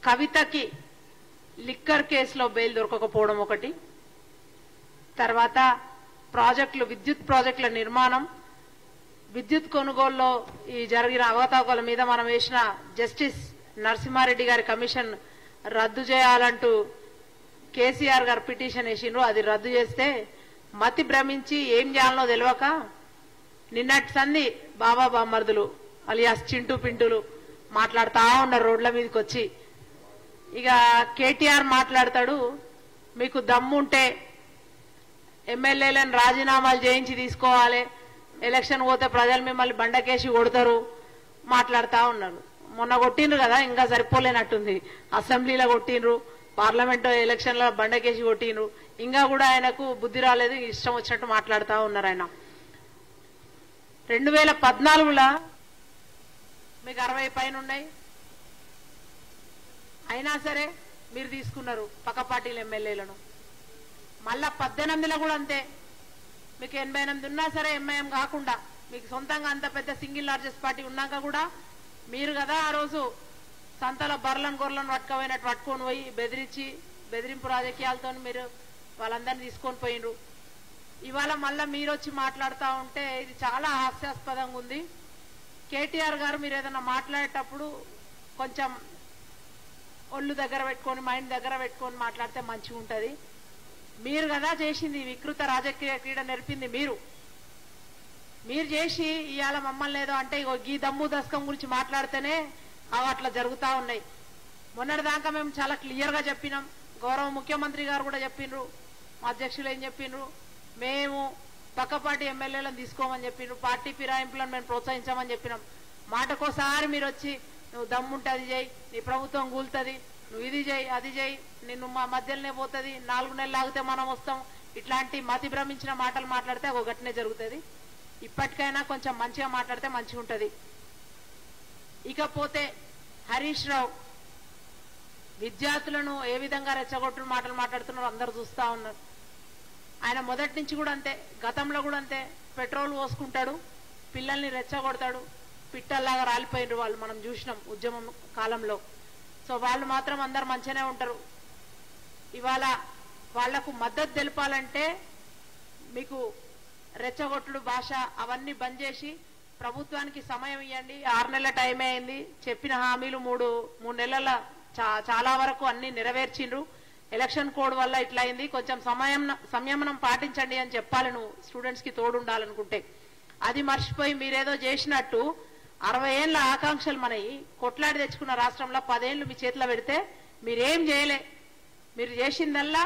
కవితకి liquor కేసులో bail దొరకకపోవడం ఒకటి, తర్వాత ప్రాజెక్టులు విద్యుత్ ప్రాజెక్టుల నిర్మాణం, విద్యుత్ కొనుగోలులో ఈ జరిగిన అవకతవకల మీద మనం వేసిన జస్టిస్ నరసింహారెడ్డి గారి కమిషన్ రద్దు చేయాలంటూ కేసీఆర్ గారు పిటిషన్ వేసిండ్రు. అది రద్దు చేస్తే మతి భ్రమించి ఏం చేయాలనో తెలియక నిన్నటి సంధి బాబా బామ్మర్దులు అలియాస్ చింటూ పింటూలు మాట్లాడుతూ ఉన్నారు రోడ్ల మీదకి వచ్చి. ఇక కేటీఆర్ మాట్లాడతాడు, మీకు దమ్ముంటే ఎమ్మెల్యేలను రాజీనామాలు చేయించి తీసుకోవాలి, ఎలక్షన్ పోతే ప్రజలు మిమ్మల్ని బండకేసి కొడతారు మాట్లాడుతూ ఉన్నారు. మొన్న కొట్టిండ్రు కదా, ఇంకా సరిపోలేనట్టుంది. అసెంబ్లీలో కొట్టిండ్రు, పార్లమెంట్ ఎలక్షన్లో బండకేసి కొట్టిండ్రు, ఇంకా కూడా ఆయనకు బుద్ధి రాలేదు, ఇష్టం వచ్చినట్టు మాట్లాడుతూ ఉన్నారు. ఆయన 2014లో మీకు 60 పైన ఉన్నాయి, అయినా సరే మీరు తీసుకున్నారు పక్క పార్టీల ఎమ్మెల్యేలను. మళ్ళా 18లో కూడా అంతే, మీకు 88 ఉన్నా సరే ఎంఐఎం కాకుండా మీకు సొంతంగా అంత పెద్ద సింగిల్ లార్జెస్ట్ పార్టీ ఉన్నాక కూడా మీరు కదా ఆ రోజు సంతలో బర్లను గొర్రెలను పట్టుకపోయినట్టు పట్టుకొని పోయి బెదిరింపు రాజకీయాలతో మీరు వాళ్ళందరినీ తీసుకొని పోయినరు. ఇవాళ మళ్ళా మీరు వచ్చి మాట్లాడుతూ ఉంటే ఇది చాలా హాస్యాస్పదంగా ఉంది. కేటీఆర్ గారు మీరు ఏదైనా మాట్లాడేటప్పుడు కొంచెం ఒళ్ళు దగ్గర పెట్టుకొని మైండ్ దగ్గర పెట్టుకొని మాట్లాడితే మంచిగా ఉంటుంది. మీరు కదా చేసింది వికృత రాజకీయ క్రీడ నేర్పింది మీరు చేసి ఇవాళ మమ్మల్ని ఏదో అంటే ఈ దమ్ము దశకం గురించి మాట్లాడితేనే అట్లా జరుగుతూ ఉన్నాయి. మొన్నటిదాకా మేము చాలా క్లియర్ గా చెప్పినాం, గౌరవ ముఖ్యమంత్రి గారు కూడా చెప్పిండ్రు, మా అధ్యక్షులు ఏం చెప్పిండ్రు, మేము పక్క పార్టీ ఎమ్మెల్యేలను తీసుకోమని చెప్పిండ్రు, పార్టీ ఫిరాయింపులను మేము ప్రోత్సహించామని చెప్పినాం. మాటకోసారి మీరు వచ్చి నువ్వు దమ్ముంటే అది చేయి, నీ ప్రభుత్వం కూలుతుంది, నువ్వు ఇది చేయి అది చేయి, నిన్ను మా మధ్యలోనే పోతుంది, 4 నెలలు ఆగితే మనం వస్తాం, ఇట్లాంటి మతి భ్రమించిన మాటలు మాట్లాడితే ఒక ఘటనే జరుగుతుంది. ఇప్పటికైనా కొంచెం మంచిగా మాట్లాడితే మంచిగా ఉంటుంది. ఇకపోతే హరీష్ రావు విద్యార్థులను ఏ విధంగా రెచ్చగొట్టు మాటలు మాట్లాడుతున్నారో అందరూ చూస్తా ఉన్నారు. ఆయన మొదటి నుంచి కూడా అంతే, గతంలో కూడా అంతే, పెట్రోల్ పోసుకుంటాడు, పిల్లల్ని రెచ్చగొడతాడు, పిట్టల్లాగా రాలిపోయినారు వాళ్ళు, మనం చూసినాం ఉద్యమం కాలంలో. సో వాళ్ళు మాత్రం అందరు మంచిగానే ఉంటారు. ఇవాళ వాళ్లకు మద్దతు తెలపాలంటే మీకు రెచ్చగొట్టుడు భాష అవన్నీ బంద్ చేసి ప్రభుత్వానికి సమయం ఇవ్వండి. 6 నెలల టైం అయింది, చెప్పిన హామీలు 3 నెలల చాలా వరకు అన్ని నెరవేర్చిండ్రు. ఎలక్షన్ కోడ్ వల్ల ఇట్లా అయింది, కొంచెం సంయమనం పాటించండి అని చెప్పాలి నువ్వు స్టూడెంట్స్ కి తోడుండాలనుకుంటే. అది మర్చిపోయి మీరేదో చేసినట్టు 60 ఏళ్ల ఆకాంక్షలు మనవి కొట్లాడి తెచ్చుకున్న రాష్ట్రంలో 10 ఏళ్లు మీ చేతిలో పెడితే మీరేం చేయలే. మీరు చేసిందల్లా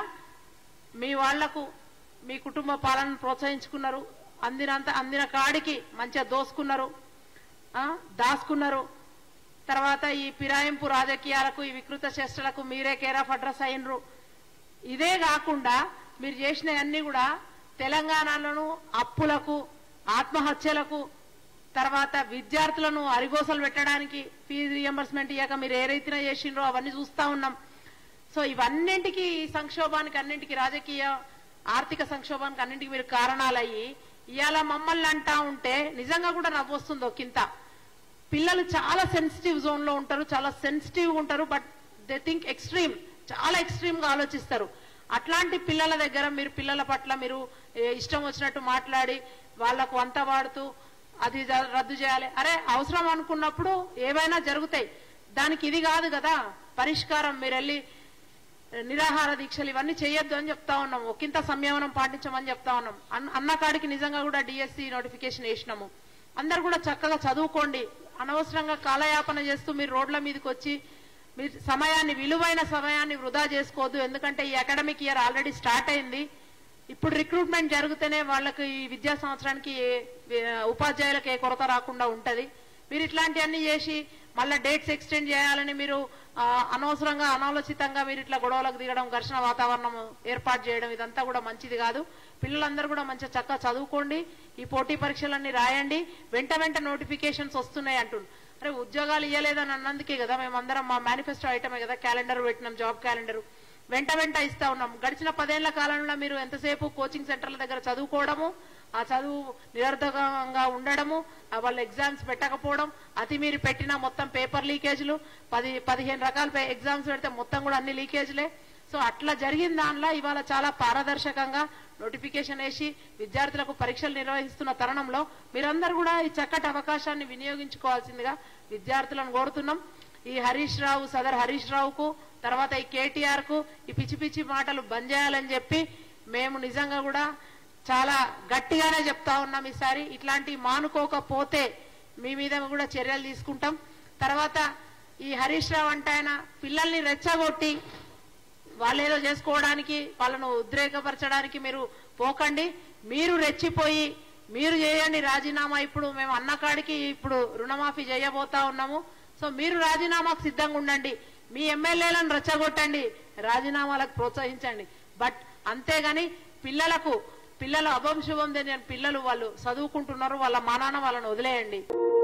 మీ వాళ్లకు మీ కుటుంబ పాలనను ప్రోత్సహించుకున్నారు, అందిన కాడికి మంచిగా దోసుకున్నారు, దాచుకున్నారు. తర్వాత ఈ ఫిరాయింపు రాజకీయాలకు ఈ వికృత చేష్టలకు మీరే కేర్ ఆఫ్ అడ్రస్ అయినరు. ఇదే కాకుండా మీరు చేసినవన్నీ కూడా తెలంగాణలోను అప్పులకు, ఆత్మహత్యలకు, తర్వాత విద్యార్థులను అరిగోసలు పెట్టడానికి ఫీజు రియంబర్స్మెంట్ ఇయ్యక మీరు ఏ రీతిన చేసిండ్రో అవన్నీ చూస్తా ఉన్నాం. సో ఇవన్నింటికి, ఈ సంక్షోభానికి అన్నింటికి, రాజకీయ ఆర్థిక సంక్షోభానికి అన్నింటికి మీరు కారణాలయ్యి ఇవాళ మమ్మల్ని అంటా ఉంటే నిజంగా కూడా నవ్వు వస్తుంది ఒకంత. పిల్లలు చాలా సెన్సిటివ్ జోన్ లో ఉంటారు, చాలా సెన్సిటివ్ ఉంటారు, బట్ దే థింక్ ఎక్స్ట్రీమ్, చాలా ఎక్స్ట్రీమ్ గా ఆలోచిస్తారు. అట్లాంటి పిల్లల దగ్గర మీరు పిల్లల పట్ల మీరు ఇష్టం వచ్చినట్టు మాట్లాడి వాళ్లకు వంత వాడుతూ అది రద్దు చేయాలి. అరే అవసరం అనుకున్నప్పుడు ఏవైనా జరుగుతాయి, దానికి ఇది కాదు కదా పరిష్కారం. మీరు వెళ్ళి నిరాహార దీక్షలు ఇవన్నీ చేయొద్దు అని చెప్తా ఉన్నాం, ఒకంత సంయమనం పాటించమని చెప్తా ఉన్నాం. అన్న కాడికి నిజంగా కూడా డిఎస్సి నోటిఫికేషన్ వేసినాము. అందరు కూడా చక్కగా చదువుకోండి, అనవసరంగా కాలయాపన చేస్తూ మీరు రోడ్ల మీదకి వచ్చి మీరు సమయాన్ని, విలువైన సమయాన్ని వృధా చేసుకోవద్దు. ఎందుకంటే ఈ అకాడమిక్ ఇయర్ ఆల్రెడీ స్టార్ట్ అయింది, ఇప్పుడు రిక్రూట్మెంట్ జరిగితేనే వాళ్ళకి ఈ విద్యా సంవత్సరానికి ఉపాధ్యాయులకు ఏ కొరత రాకుండా ఉంటది. మీరు ఇట్లాంటివన్నీ చేసి మళ్ళా డేట్స్ ఎక్స్టెండ్ చేయాలని మీరు అనవసరంగా అనాలోచితంగా మీరు ఇట్లా గొడవలకు దిగడం, ఘర్షణ వాతావరణం ఏర్పాటు చేయడం ఇదంతా కూడా మంచిది కాదు. పిల్లలందరూ కూడా మంచిగా చక్కగా చదువుకోండి, ఈ పోటీ పరీక్షలన్నీ రాయండి. వెంట నోటిఫికేషన్స్ వస్తున్నాయి అంటున్నారు. అరే ఉద్యోగాలు ఇవ్వలేదని అన్నందుకే కదా మేమందరం మా మేనిఫెస్టో ఐటమే కదా క్యాలెండర్ పెట్టినాం, జాబ్ క్యాలెండర్ వెంట ఇస్తా ఉన్నాం. గడిచిన 10 ఏళ్ల కాలంలో మీరు ఎంతసేపు కోచింగ్ సెంటర్ల దగ్గర చదువుకోవడము, ఆ చదువు నిరర్ధకంగా ఉండడము, వాళ్ళ ఎగ్జామ్స్ పెట్టకపోవడం, అతి మీరు పెట్టిన మొత్తం పేపర్ లీకేజ్లు, 15 రకాల ఎగ్జామ్స్ పెడితే మొత్తం కూడా అన్ని లీకేజ్లే. సో అట్లా జరిగిన దానిలో ఇవాళ చాలా పారదర్శకంగా నోటిఫికేషన్ వేసి విద్యార్థులకు పరీక్షలు నిర్వహిస్తున్న తరుణంలో మీరందరూ కూడా ఈ చక్కటి అవకాశాన్ని వినియోగించుకోవాల్సిందిగా విద్యార్థులను కోరుతున్నాం. ఈ సదర్ హరీష్ రావుకు, తర్వాత ఈ కేటీఆర్ కు ఈ పిచ్చి పిచ్చి మాటలు బంద్ చేయాలని చెప్పి మేము నిజంగా కూడా చాలా గట్టిగానే చెప్తా ఉన్నాం. ఈసారి ఇట్లాంటి మానుకోకపోతే మీ మీద కూడా చర్యలు తీసుకుంటాం. తర్వాత ఈ హరీష్ రావు అంటే ఆయన పిల్లల్ని రెచ్చగొట్టి వాళ్ళేదో చేసుకోవడానికి, వాళ్ళను ఉద్రేకపరచడానికి మీరు పోకండి. మీరు రెచ్చిపోయి మీరు చేయండి రాజీనామా. ఇప్పుడు మేము అన్నకాడికి ఇప్పుడు రుణమాఫీ చేయబోతా ఉన్నాము. సో మీరు రాజీనామాకు సిద్ధంగా ఉండండి. మీ ఎమ్మెల్యేలను రెచ్చగొట్టండి, రాజీనామాలకు ప్రోత్సహించండి. బట్ అంతేగాని పిల్లలు అభం శుభం తెలియని పిల్లలు వాళ్ళు చదువుకుంటున్నారు, వాళ్ళ మా నాన్న వాళ్ళని వదిలేయండి.